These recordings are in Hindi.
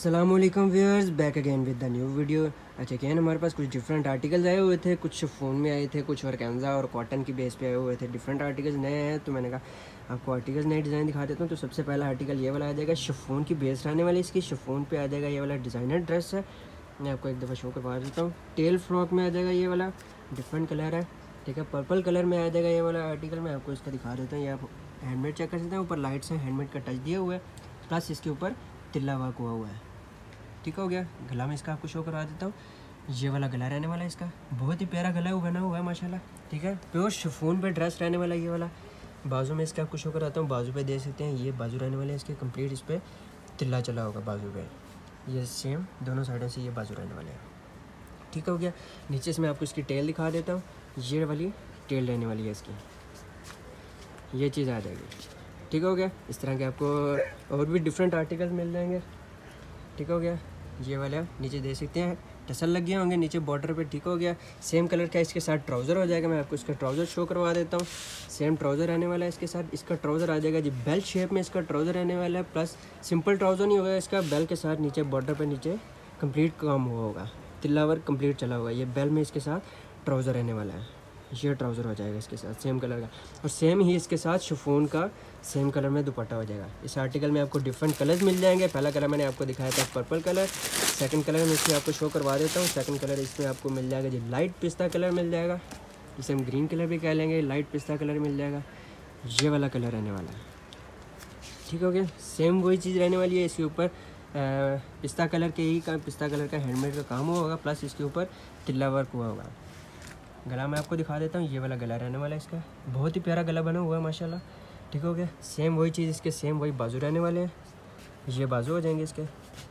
अस्सलामुअलैकुम viewers, back again with the new video. अच्छा अगेन हमारे पास कुछ डिफरेंट आर्टिकल्स आए हुए थे, कुछ शिफॉन में आए थे, कुछ ऑर्गेन्जा और कॉटन की बेस पे आए हुए थे। डिफरेंट आर्टिकल्स नए हैं तो मैंने कहा आपको आर्टिकल्स नए डिज़ाइन दिखा देता हूँ। तो सबसे पहला आर्टिकल ये वाला आ जाएगा, शिफॉन की बेस रहने वाली इसकी। शिफॉन पे आ जाएगा ये वाला डिज़ाइनर ड्रेस है। मैं आपको एक दफ़ा शो करवा देता हूँ। टेल फ्रॉक में आ जाएगा ये वाला, डिफरेंट कलर है, ठीक है। पर्पल कलर में आ जाएगा ये वाला आर्टिकल। मैं आपको इसका दिखा देता हूँ। ये आप हैंडमेड चेक कर सकते हैं, ऊपर लाइट से हैंडमेड का टच दिया हुआ है, प्लस इसके ऊपर तिल्ला वर्क हुआ है। ठीक हो गया। गला में इसका आपको शो करवा देता हूँ। ये वाला गला रहने वाला है इसका, बहुत ही प्यारा गला बना हुआ है माशाल्लाह, ठीक है। प्योर शिफॉन पे ड्रेस रहने वाला ये वाला। बाजू में इसका आपको शो कराता हूँ। बाजू पे देख सकते हैं, ये बाजू रहने वाले हैं इसके कंप्लीट। इस पर तिल्ला चला होगा बाजू पे, ये सेम दोनों साइडों से ये बाजू रहने वाले हैं। ठीक हो गया। नीचे से मैं आपको इसकी टेल दिखा देता हूँ। ये वाली टेल रहने वाली है इसकी, ये चीज़ आ जाएगी। ठीक हो गया। इस तरह के आपको और भी डिफरेंट आर्टिकल्स मिल जाएंगे। ठीक हो गया। ये वाला नीचे देख सकते हैं टसल लग गए होंगे नीचे बॉर्डर पे। ठीक हो गया। सेम कलर का इसके साथ ट्राउज़र हो जाएगा। मैं आपको इसका ट्राउज़र शो करवा देता हूँ। सेम ट्राउज़र रहने वाला है इसके साथ। इसका ट्राउज़र आ जाएगा जी बेल शेप में, इसका ट्राउज़र रहने वाला है। प्लस सिंपल ट्राउज़र नहीं होगा इसका, बेल के साथ नीचे बॉर्डर पे नीचे कंप्लीट काम हुआ होगा, तिल्ला वर्क कंप्लीट चला होगा। ये बेल में इसके साथ ट्राउज़र रहने वाला है। ये ट्राउज़र हो जाएगा इसके साथ सेम कलर का, और सेम ही इसके साथ शिफॉन का सेम कलर में दुपट्टा हो जाएगा। इस आर्टिकल में आपको डिफरेंट कलर्स मिल जाएंगे। पहला कलर मैंने आपको दिखाया था पर्पल कलर। सेकंड कलर मैं इसमें आपको शो करवा देता हूँ। सेकंड कलर इसमें आपको मिल जाएगा जी लाइट पिस्ता कलर मिल जाएगा, जिसे हम ग्रीन कलर भी कह लेंगे। लाइट पिस्ता कलर मिल जाएगा, ये वाला कलर रहने वाला है। ठीक हो गया। सेम वही चीज़ रहने वाली है। इसके ऊपर पिस्ता कलर पिस्ता कलर का हैंडमेड का काम हुआ होगा, प्लस इसके ऊपर तिल्ला वर्क हुआ होगा। गला मैं आपको दिखा देता हूँ। ये वाला गला रहने वाला है इसका, बहुत ही प्यारा गला बना हुआ है माशाल्लाह। ठीक हो गया। सेम वही चीज़ इसके, सेम वही बाजू रहने वाले हैं। ये बाजू हो जाएंगे इसके,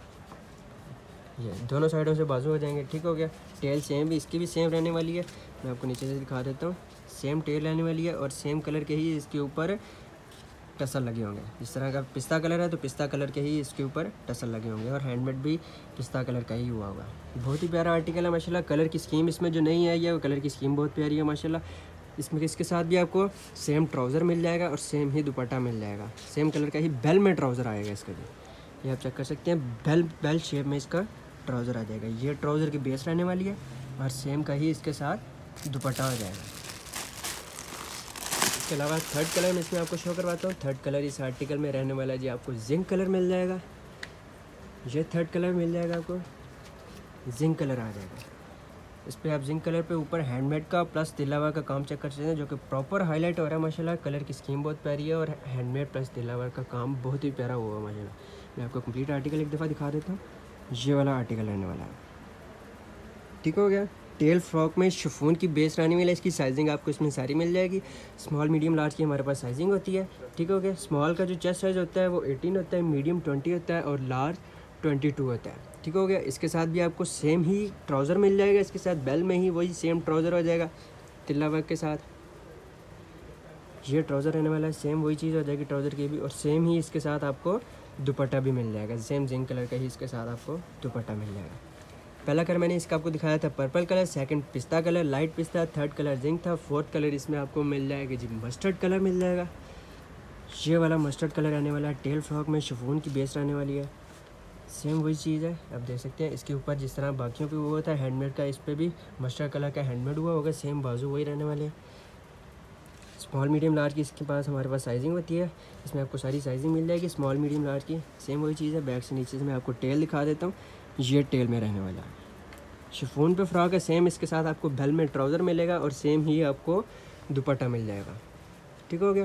ये दोनों साइडों से बाजू हो जाएंगे। ठीक हो गया। टेल सेम भी इसकी भी सेम रहने वाली है। मैं आपको नीचे से दिखा देता हूँ। सेम टेल रहने वाली है और सेम कलर के ही इसके ऊपर टसल लगे होंगे। इस तरह का पिस्ता कलर है तो पिस्ता कलर के ही इसके ऊपर टसल लगे होंगे, और हैंडमेड भी पिस्ता कलर का ही हुआ होगा। बहुत ही प्यारा आर्टिकल है माशाल्लाह। कलर की स्कीम इसमें जो नहीं आई है, वो कलर की स्कीम बहुत प्यारी है माशाल्लाह। इसमें इसके साथ भी आपको सेम ट्राउज़र मिल जाएगा और सेम ही दुपट्टा मिल जाएगा। सेम कलर का ही बेल में ट्राउज़र आएगा इसका भी, ये आप चेक कर सकते हैं। बेल शेप में इसका ट्राउज़र आ जाएगा। ये ट्राउज़र की बेस रहने वाली है और सेम का ही इसके साथ दुपट्टा आ जाएगा। इसके अलावा थर्ड कलर में इसमें आपको शो करवाता हूँ। थर्ड कलर इस आर्टिकल में रहने वाला है जी आपको जिंक कलर मिल जाएगा। ये थर्ड कलर मिल जाएगा आपको, जिंक कलर आ जाएगा। इस पर आप जिंक कलर पे ऊपर हैंडमेड का प्लस तिल्लावर का काम चेक कर सकते हैं, जो कि प्रॉपर हाईलाइट हो रहा है माशाल्लाह। कलर की स्कीम बहुत प्यारी है और हैंडमेड प्लस तिल्लावर का काम बहुत ही प्यारा हुआ है माशाल्लाह। मैं आपको कंप्लीट आर्टिकल एक दफ़ा दिखा देता हूँ। ये वाला आर्टिकल रहने वाला है। ठीक हो गया। टेल फ्रॉक में शिफॉन की बेस रहने वाली है। इसकी साइजिंग आपको इसमें सारी मिल जाएगी। स्मॉल मीडियम लार्ज की हमारे पास साइजिंग होती है। ठीक हो गया। स्मॉल का जो चेस्ट साइज़ होता है वो 18 होता है, मीडियम 20 होता है और लार्ज 22 होता है। ठीक हो गया। इसके साथ भी आपको सेम ही ट्राउज़र मिल जाएगा। इसके साथ बेल में ही वही सेम ट्राउज़र हो जाएगा तिल्ला वर्क के साथ। ये ट्राउज़र रहने वाला है, सेम वही चीज़ हो जाएगी ट्राउज़र की भी, और सेम ही इसके साथ आपको दुपट्टा भी मिल जाएगा। सेम जिंक कलर का ही इसके साथ आपको दुपट्टा मिल जाएगा। पहला कलर मैंने इसका आपको दिखाया था पर्पल कलर, सेकंड पिस्ता कलर लाइट पिस्ता, थर्ड कलर जिंक था, फोर्थ कलर इसमें आपको मिल जाएगा जी मस्टर्ड कलर मिल जाएगा। ये वाला मस्टर्ड कलर रहने वाला है। टेल फ्रॉक में शिफॉन की बेस रहने वाली है। सेम वही चीज़ है, आप देख सकते हैं। इसके ऊपर जिस तरह बाकियों पे वो होता है हैंडमेड का, इस पर भी मस्टर्ड कलर का हैंडमेड हुआ होगा। सेम बाजू वही रहने वाले हैं। स्मॉल मीडियम लार्ज की इसके पास हमारे पास साइजिंग होती है। इसमें आपको सारी साइजिंग मिल जाएगी स्मॉल मीडियम लार्ज की। सेम वही चीज़ है। बैक से नीचे से मैं आपको टेल दिखा देता हूँ। ये टेल में रहने वाला है। शिफॉन पे फ्रॉक है। सेम इसके साथ आपको बेल में ट्राउज़र मिलेगा और सेम ही आपको दुपट्टा मिल जाएगा। ठीक हो गया।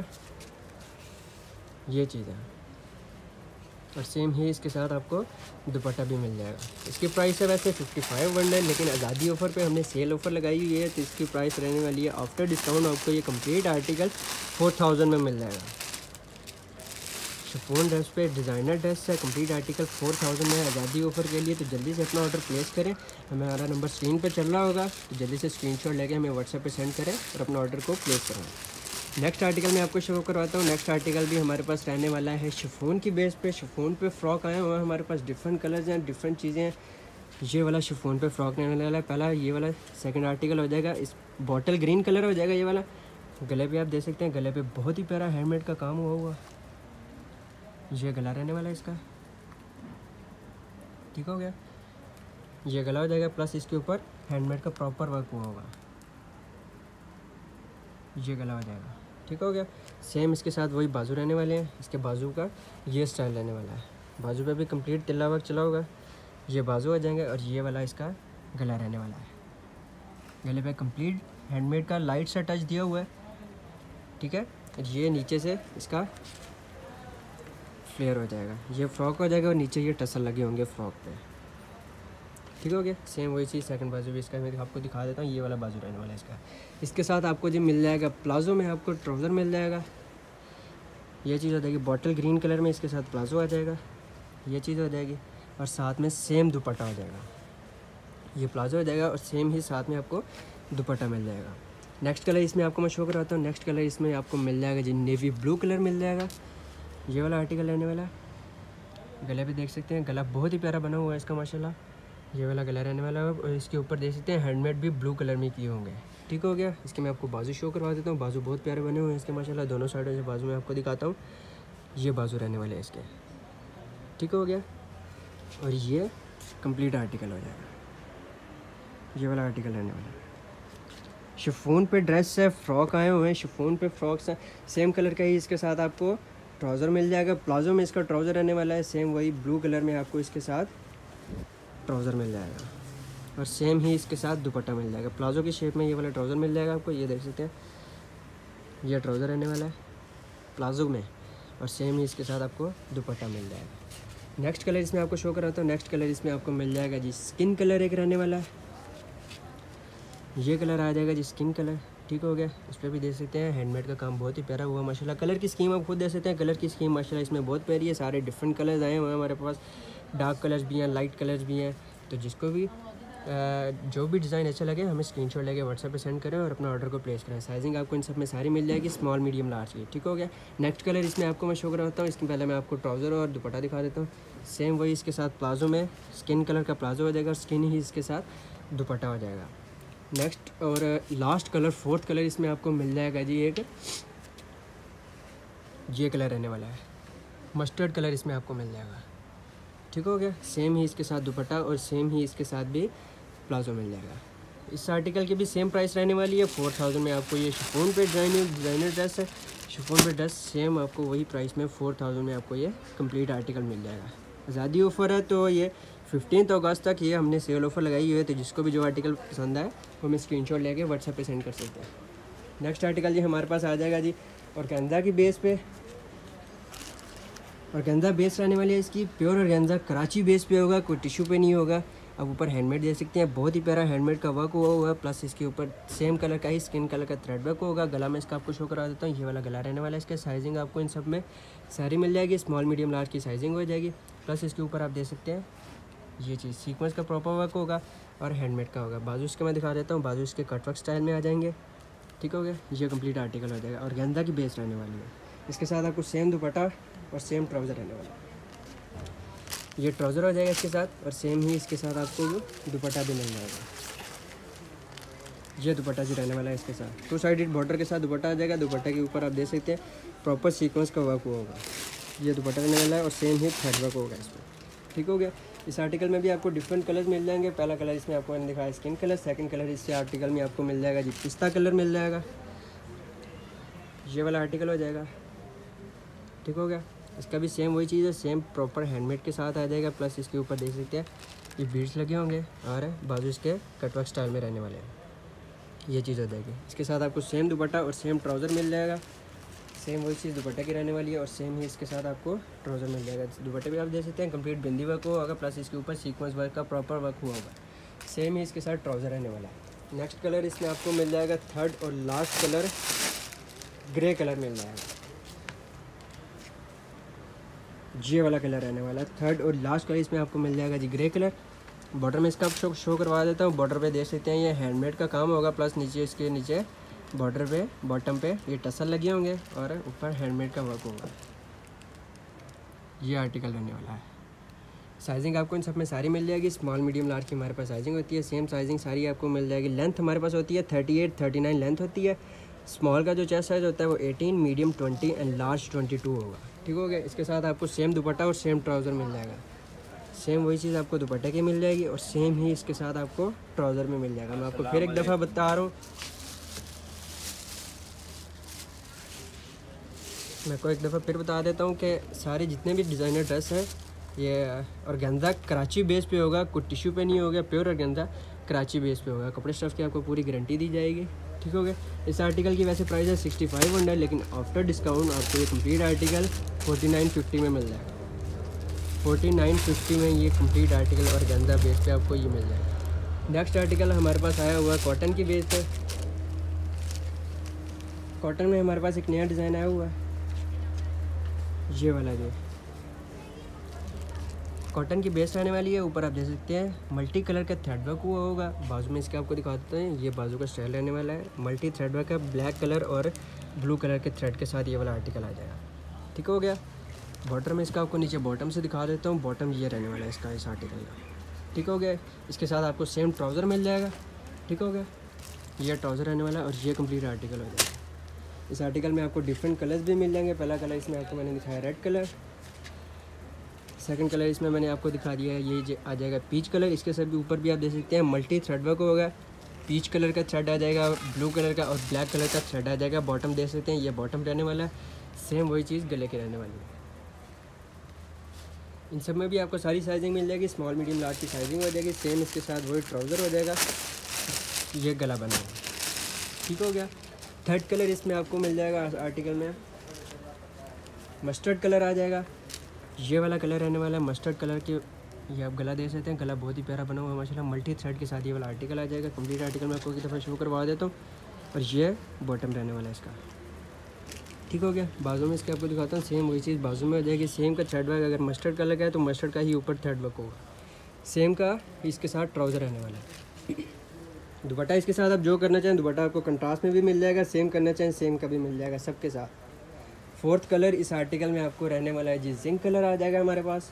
ये चीज़ है, और सेम ही इसके साथ आपको दुपट्टा भी मिल जाएगा। इसकी प्राइस है वैसे 5500, लेकिन आज़ादी ऑफ़र पे हमने सेल ऑफ़र लगाई हुई है, तो इसकी प्राइस रहने वाली है आफ्टर डिस्काउंट आपको ये कंप्लीट आर्टिकल 4000 में मिल जाएगा। शिफॉन ड्रेस पे डिज़ाइनर ड्रेस है, कंप्लीट आर्टिकल 4000 में आज़ादी ऑफ़र के लिए। तो जल्दी से अपना ऑर्डर प्लेस करें। हमारा नंबर स्क्रीन पे चल रहा होगा, तो जल्दी से स्क्रीनशॉट लेके हमें व्हाट्सएप पे सेंड करें और अपना ऑर्डर को प्लेस करें। नेक्स्ट आर्टिकल मैं आपको शो करवाता हूँ। नेक्स्ट आर्टिकल भी हमारे पास रहने वाला है शिफॉन की बेस पे। शिफॉन पे फ्रॉक आए हुए हैं हमारे पास, डिफरेंट कलर्स हैं, डिफरेंट चीज़ें हैं। ये वाला शिफॉन पे फ्रॉक रहने वाला है पहला। ये वाला सेकंड आर्टिकल हो जाएगा, इस बॉटल ग्रीन कलर हो जाएगा ये वाला। गले पे आप देख सकते हैं, गले पे बहुत ही प्यारा हैंडमेड का काम हुआ। ये गला रहने वाला है इसका। ठीक हो गया। ये गला हो जाएगा, प्लस इसके ऊपर हैंडमेड का प्रॉपर वर्क हुआ होगा, ये गला हो जाएगा। ठीक हो गया। सेम इसके साथ वही बाजू रहने वाले हैं, इसके बाजू का ये स्टाइल रहने वाला है, बाजू पे भी कंप्लीट तिल्ला वर्क चला होगा, ये बाजू आ जाएंगे और ये वाला इसका गला रहने वाला है। गले पे कंप्लीट हैंडमेड का लाइट सा टच दिया हुआ है, ठीक है। ये नीचे से इसका फ्लेयर हो जाएगा, ये फ्रॉक हो जाएगा और नीचे ये टसल लगे होंगे फ्रॉक पे। ठीक हो गया। सेम वही चीज़ सेकंड बाजू भी इसका मैं आपको दिखा देता हूँ, ये वाला बाजू रहने वाला है इसका। इसके साथ आपको जी मिल जाएगा प्लाजो में, आपको ट्राउज़र मिल जाएगा, ये चीज़ हो जाएगी बॉटल ग्रीन कलर में, इसके साथ प्लाजो आ जाएगा, ये चीज़ हो जाएगी और साथ में सेम दुपट्टा हो जाएगा, ये प्लाजो हो जाएगा और सेम ही साथ में आपको दुपट्टा मिल जाएगा। नेक्स्ट कलर इसमें आपको मैं शो कराता हूँ। नेक्स्ट कलर इसमें आपको मिल जाएगा जी नेवी ब्लू कलर मिल जाएगा, ये वाला आर्टिकल रहने वाला। गले पे देख सकते हैं, गला बहुत ही प्यारा बना हुआ है इसका माशाल्लाह, ये वाला गला रहने वाला है और इसके ऊपर देख सकते हैं हैंडमेड भी ब्लू कलर में किए होंगे। ठीक हो गया। इसके मैं आपको बाजू शो करवा देता हूँ, बाजू बहुत प्यारे बने हुए हैं इसके माशाल्लाह, दोनों साइडों से बाजू में आपको दिखाता हूँ, ये बाजू रहने वाले हैं इसके। ठीक हो गया। और ये कंप्लीट आर्टिकल हो जाएगा, ये वाला आर्टिकल रहने वाला है। शिफॉन पे ड्रेस है, फ्रॉक आए हुए हैं, शिफॉन पे फ्रॉक्स हैं, सेम कलर का ही इसके साथ आपको ट्राउज़र मिल जाएगा। प्लाजो में इसका ट्राउज़र रहने वाला है, सेम वही ब्लू कलर में आपको इसके साथ ट्राउज़र मिल जाएगा और सेम ही इसके साथ दुपट्टा मिल जाएगा। प्लाजो की शेप में ये वाला ट्राउज़र मिल जाएगा आपको, ये देख सकते हैं, ये ट्राउज़र रहने वाला है प्लाजो में और सेम ही इसके साथ आपको दुपट्टा मिल जाएगा। नेक्स्ट कलर इसमें आपको शो कराता हूँ। नेक्स्ट कलर इसमें आपको मिल जाएगा जी स्किन कलर एक रहने वाला है, ये कलर आ जाएगा जी स्किन कलर। ठीक हो गया। इस पर भी देख सकते हैं हैंडमेड का काम बहुत ही प्यारा हुआ माशाल्लाह। कलर की स्कीम आप खुद देख सकते हैं, कलर की स्कीम माशाल्लाह इसमें बहुत प्यारी है, सारे डिफरेंट कलर्स आए हुए हैं हमारे पास, डार्क कलर्स भी हैं, लाइट कलर्स भी हैं। तो जिसको भी जो भी डिज़ाइन अच्छा लगे हमें स्क्रीनशॉट लेके व्हाट्सएप पे सेंड करें और अपना ऑर्डर को प्लेस करें। साइजिंग आपको इन सब में सारी मिल जाएगी, स्मॉल मीडियम लार्ज की। ठीक हो गया। नेक्स्ट कलर इसमें आपको मैं शो कराता हूँ। इसके पहले मैं आपको ट्राउज़र और दुपट्टा दिखा देता हूँ। सेम वही इसके साथ प्लाजो में स्किन कलर का प्लाजो हो जाएगा और स्किन ही इसके साथ दुपट्टा हो जाएगा। नेक्स्ट और लास्ट कलर, फोर्थ कलर इसमें आपको मिल जाएगा जी एक ये कलर रहने वाला है, मस्टर्ड कलर इसमें आपको मिल जाएगा। ठीक हो गया। सेम ही इसके साथ दुपट्टा और सेम ही इसके साथ भी प्लाजो मिल जाएगा। इस आर्टिकल की भी सेम प्राइस रहने वाली है, 4000 में आपको ये शिफॉन पे डिज़ाइनर ड्रेस है, शिफॉन पे ड्रेस सेम आपको वही प्राइस में 4000 में आपको ये कंप्लीट आर्टिकल मिल जाएगा। आज़ादी ऑफ़र है तो ये 15 अगस्त तक ये हमने सेल ऑफ़र लगाई हुई है, तो जिसको भी जो आर्टिकल पसंद आए वो हमें स्क्रीनशॉट लेके व्हाट्सएप पे सेंड कर सकते हैं। नेक्स्ट आर्टिकल जी हमारे पास आ जाएगा जी ऑर्गेन्जा की बेस पे, ऑर्गेन्जा बेस रहने वाली है इसकी, प्योर ऑर्गेन्जा कराची बेस पे होगा, कोई टिश्यू पे नहीं होगा। अब ऊपर हैंडमेड देख सकते हैं, बहुत ही प्यारा हैंडमेड का वर्क हुआ है, प्लस इसके ऊपर सेम कलर का ही स्किन कलर का थ्रेड वर्क होगा। गला में इसका आपको शो करा देता हूँ, ये वाला गला रहने वाला है इसका। साइजिंग आपको इन सब में सारी मिल जाएगी, स्मॉल मीडियम लार्ज की साइजिंग हो जाएगी। प्लस इसके ऊपर आप देख सकते हैं ये चीज़ सीक्वेंस का प्रॉपर वर्क होगा और हैंडमेड का होगा। बाजू इसके मैं दिखा देता हूँ, बाजू इसके कटवर्क स्टाइल में आ जाएंगे। ठीक हो गया। ये कंप्लीट आर्टिकल हो जाएगा, ऑर्गेन्जा की बेस रहने वाली है। इसके साथ आपको सेम दुपट्टा और सेम ट्राउज़र रहने वाला है, ये ट्राउज़र हो जाएगा इसके साथ और सेम ही इसके साथ आपको दुपट्टा भी मिल जाएगा। ये दुपट्टा जो रहने वाला है इसके साथ 2 साइडेड बॉर्डर के साथ दुपट्टा आ जाएगा। दुपट्टा के ऊपर आप देख सकते हैं प्रॉपर सीक्वेंस का वर्क हुआ होगा, ये दुपट्टा रहने वाला है और सेम ही थ्रेड वर्क होगा इसमें। ठीक हो गया। इस आर्टिकल में भी आपको डिफरेंट कलर्स मिल जाएंगे। पहला कलर इसमें आपको मैंने दिखाया स्किन कलर, सेकंड कलर इस आर्टिकल में आपको मिल जाएगा जी पिस्ता कलर मिल जाएगा, ये वाला आर्टिकल हो जाएगा। ठीक हो गया। इसका भी सेम वही चीज़ है, सेम प्रॉपर हैंडमेड के साथ आ जाएगा। प्लस इसके ऊपर देख सकते हैं ये बीड्स लगे होंगे और बाजू इसके कटवर्क स्टाइल में रहने वाले हैं, ये चीज़ हो जाएगी। इसके साथ आपको सेम दुपट्टा और सेम ट्राउज़र मिल जाएगा, सेम वही चीज़ दुपट्टे की रहने वाली है और सेम ही इसके साथ आपको ट्राउज़र मिल जाएगा। दुपट्टे भी आप देख सकते हैं कंप्लीट बिंदी वर्क होगा, प्लस इसके ऊपर सीक्वेंस वर्क का प्रॉपर वर्क हुआ होगा। सेम ही इसके साथ ट्राउज़र रहने वाला है। नेक्स्ट कलर इसमें आपको मिल जाएगा थर्ड और लास्ट कलर ग्रे कलर मिल जाएगा, ये वाला कलर रहने वाला है। थर्ड और लास्ट कलर इसमें आपको मिल जाएगा जी ग्रे कलर। बॉर्डर में इसका शो करवा देता हूँ। बॉर्डर पे देख सकते हैं ये हैंडमेड का काम होगा, प्लस नीचे इसके नीचे बॉर्डर पे बॉटम पे ये टसल लगे होंगे और ऊपर हैंडमेड का वर्क होगा। ये आर्टिकल रहने वाला है। साइजिंग आपको इन सब में सारी मिल जाएगी, स्मॉल मीडियम लार्ज की हमारे पास साइजिंग होती है। सेम साइजिंग सारी आपको मिल जाएगी। लेंथ हमारे पास होती है 38, 39 लेंथ होती है। स्मॉल का जो चेस्ट साइज़ होता है वो 18, मीडियम 20 एंड लार्ज 22 होगा। ठीक हो गया। इसके साथ आपको सेम दुपट्टा और सेम ट्राउज़र मिल जाएगा। सेम वही चीज़ आपको दुपट्टे की मिल जाएगी और सेम ही इसके साथ आपको ट्राउज़र में मिल जाएगा। मैं आपको फिर एक दफ़ा बता रहा हूँ, मैं को एक दफ़ा फिर बता देता हूँ कि सारे जितने भी डिज़ाइनर ड्रेस हैं ये ऑर्गेन्जा कराची बेस पे होगा, कुछ टिश्यू पे नहीं होगा, प्योर ऑर्गेन्जा कराची बेस पे होगा। कपड़े स्टफ़ की आपको पूरी गारंटी दी जाएगी, ठीक हो गया। इस आर्टिकल की वैसे प्राइस है 6500, लेकिन आफ्टर डिस्काउंट आपको ये कंप्लीट आर्टिकल 4950 में मिल जाएगा। 4950 में ये कंप्लीट आर्टिकल ऑर्गेन्जा बेस पे आपको ये मिल जाएगा। नेक्स्ट आर्टिकल हमारे पास आया हुआ है कॉटन की बेस पे। कॉटन में हमारे पास एक नया डिज़ाइन आया हुआ है, ये वाला जो कॉटन की बेस रहने वाली है। ऊपर आप देख सकते हैं मल्टी कलर का थ्रेड वर्क हुआ होगा। बाजू में इसके आपको दिखाते हैं, ये बाजू का स्टाइल रहने वाला है। मल्टी थ्रेड वर्क है, ब्लैक कलर और ब्लू कलर के थ्रेड के साथ ये वाला आर्टिकल आ जाएगा, ठीक हो गया। बॉटम में इसका आपको नीचे बॉटम से दिखा देता हूँ। बॉटम ये रहने वाला है इसका, इस आर्टिकल का, ठीक हो गया। इसके साथ आपको सेम ट्राउज़र मिल जाएगा, ठीक हो गया। ये ट्राउज़र रहने वाला है और ये कंप्लीट आर्टिकल हो जाएगा। इस आर्टिकल में आपको डिफरेंट कलर्स भी मिल जाएंगे। पहला कलर इसमें आपको मैंने दिखाया रेड कलर, सेकंड कलर इसमें मैंने आपको दिखा दिया है ये आ जाएगा पीच कलर। इसके सब ऊपर भी आप देख सकते हैं मल्टी थ्रेड वर्क होगा, पीच कलर का थ्रेड आ जाएगा, ब्लू कलर का और ब्लैक कलर का थ्रेड आ जाएगा। बॉटम देख सकते हैं, ये बॉटम रहने वाला है। सेम वही चीज़ गले के रहने वाली है। इन सब में भी आपको सारी साइजिंग मिल जाएगी, स्मॉल मीडियम लार्ज की साइजिंग हो जाएगी। सेम इसके साथ वही ट्राउज़र हो जाएगा, ये गला बना हुआ, ठीक हो गया। थर्ड कलर इसमें आपको मिल जाएगा आर्टिकल में मस्टर्ड कलर आ जाएगा। ये वाला कलर रहने वाला है मस्टर्ड कलर के। ये आप गला देख सकते हैं, गला बहुत ही प्यारा बना हुआ है माशाल्लाह। मल्टी थ्रेड के साथ ये वाला आर्टिकल आ जाएगा। कंप्लीट आर्टिकल मैं आपको एक दफ़ा शुरू करवा देता हूँ। और ये बॉटम रहने वाला है इसका, ठीक हो गया। बाजू में इसके आपको दिखाता हूँ, सेम वही चीज़ बाजू में हो जाएगी। सेम का थ्रेड वर्क, अगर मस्टर्ड कलर का है तो मस्टर्ड का ही ऊपर थ्रेड वर्क होगा। सेम का इसके साथ ट्राउज़र रहने वाला है। दुपट्टा इसके साथ आप जो करना चाहें, दुपट्टा आपको कंट्रास्ट में भी मिल जाएगा, सेम करना चाहें सेम का भी मिल जाएगा सबके साथ। फोर्थ कलर इस आर्टिकल में आपको रहने वाला है जी जिंक कलर आ जाएगा हमारे पास।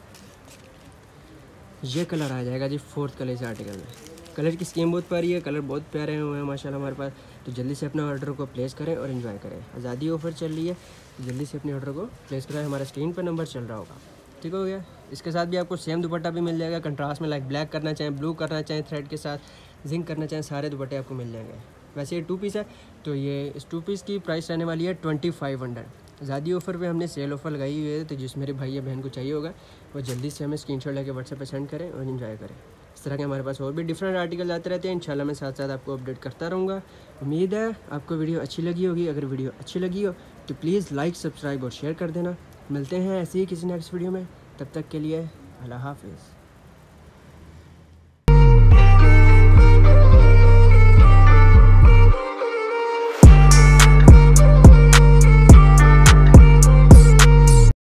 ये कलर आ जाएगा जी फोर्थ कलर इस आर्टिकल में। कलर की स्कीम बहुत प्यारी है, कलर बहुत प्यारे हुए हैं माशाल्लाह हमारे पास। तो जल्दी से अपने ऑर्डर को प्लेस करें और एंजॉय करें। आज़ादी ऑफर चल रही है, तो जल्दी से अपने ऑर्डर को प्लेस करें। हमारा स्क्रीन पर नंबर चल रहा होगा, ठीक हो गया। इसके साथ भी आपको सेम दुपट्टा भी मिल जाएगा कंट्रास्ट में, लाइक ब्लैक करना चाहें, ब्लू करना चाहें, थ्रेड के साथ जिंक करना चाहें, सारे दुपट्टे आपको मिल जाएंगे। वैसे ये 2 पीस है, तो ये इस 2 पीस की प्राइस रहने वाली है 2500। आज़ादी ऑफ़र पे हमने सेल ऑफ़र लगाई हुई है, तो जिस मेरे भाई या बहन को चाहिए होगा वो जल्दी से हमें स्क्रीनशॉट लेके व्हाट्सएप पे सेंड करें और एंजॉय करें। इस तरह के हमारे पास और भी डिफरेंट आर्टिकल आते रहते हैं। इंशाल्लाह मैं साथ साथ आपको अपडेट करता रहूँगा। उम्मीद है आपको वीडियो अच्छी लगी होगी। अगर वीडियो अच्छी लगी हो तो प्लीज़ लाइक, सब्सक्राइब और शेयर कर देना। मिलते हैं ऐसे ही किसी नेक्स्ट वीडियो में, तब तक के लिए अल्लाह हाफ़िज़।